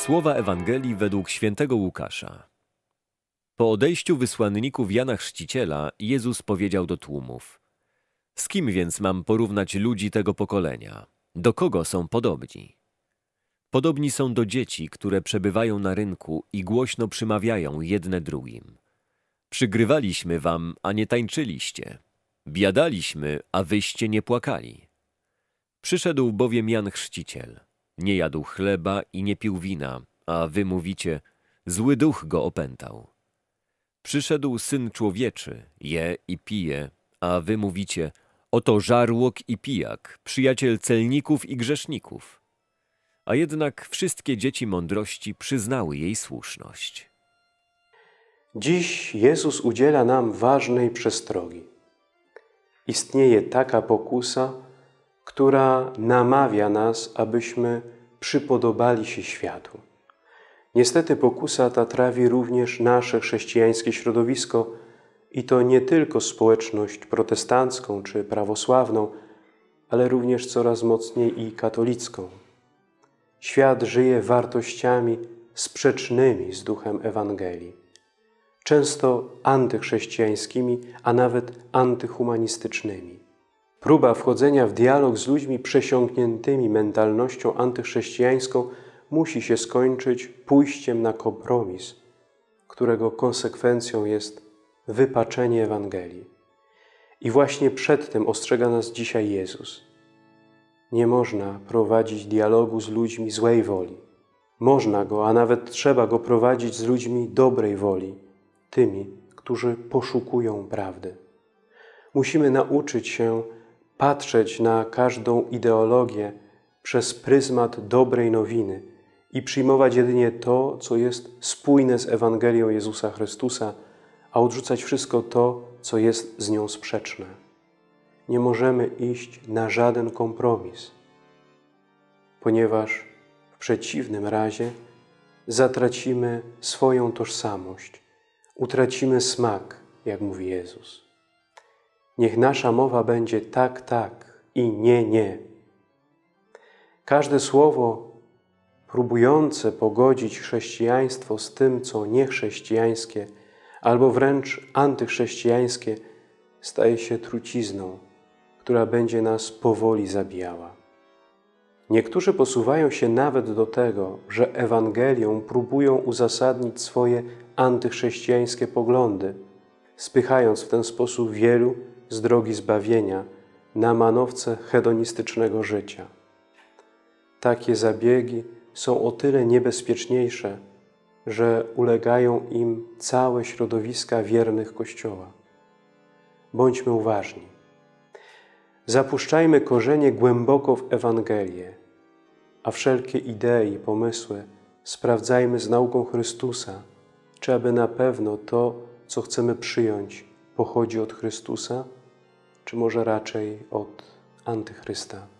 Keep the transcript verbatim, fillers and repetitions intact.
Słowa Ewangelii według świętego Łukasza. Po odejściu wysłanników Jana Chrzciciela Jezus powiedział do tłumów: z kim więc mam porównać ludzi tego pokolenia? Do kogo są podobni? Podobni są do dzieci, które przebywają na rynku i głośno przymawiają jedne drugim. Przygrywaliśmy wam, a nie tańczyliście. Biadaliśmy, a wyście nie płakali. Przyszedł bowiem Jan Chrzciciel. Nie jadł chleba i nie pił wina, a wy mówicie: zły duch go opętał. Przyszedł Syn Człowieczy, je i pije, a wy mówicie: oto żarłok i pijak, przyjaciel celników i grzeszników. A jednak wszystkie dzieci mądrości przyznały jej słuszność. Dziś Jezus udziela nam ważnej przestrogi. Istnieje taka pokusa, która namawia nas, abyśmy przypodobali się światu. Niestety pokusa ta trawi również nasze chrześcijańskie środowisko i to nie tylko społeczność protestancką czy prawosławną, ale również coraz mocniej i katolicką. Świat żyje wartościami sprzecznymi z duchem Ewangelii, często antychrześcijańskimi, a nawet antyhumanistycznymi. Próba wchodzenia w dialog z ludźmi przesiąkniętymi mentalnością antychrześcijańską musi się skończyć pójściem na kompromis, którego konsekwencją jest wypaczenie Ewangelii. I właśnie przed tym ostrzega nas dzisiaj Jezus. Nie można prowadzić dialogu z ludźmi złej woli. Można go, a nawet trzeba go prowadzić z ludźmi dobrej woli, tymi, którzy poszukują prawdy. Musimy nauczyć się patrzeć na każdą ideologię przez pryzmat dobrej nowiny i przyjmować jedynie to, co jest spójne z Ewangelią Jezusa Chrystusa, a odrzucać wszystko to, co jest z nią sprzeczne. Nie możemy iść na żaden kompromis, ponieważ w przeciwnym razie zatracimy swoją tożsamość, utracimy smak, jak mówi Jezus. Niech nasza mowa będzie tak, tak i nie, nie. Każde słowo próbujące pogodzić chrześcijaństwo z tym, co niechrześcijańskie, albo wręcz antychrześcijańskie, staje się trucizną, która będzie nas powoli zabijała. Niektórzy posuwają się nawet do tego, że Ewangelią próbują uzasadnić swoje antychrześcijańskie poglądy, spychając w ten sposób wielu z drogi zbawienia na manowce hedonistycznego życia. Takie zabiegi są o tyle niebezpieczniejsze, że ulegają im całe środowiska wiernych Kościoła. Bądźmy uważni. Zapuszczajmy korzenie głęboko w Ewangelię, a wszelkie idee i pomysły sprawdzajmy z nauką Chrystusa, czy aby na pewno to, co chcemy przyjąć, pochodzi od Chrystusa, czy może raczej od Antychrysta.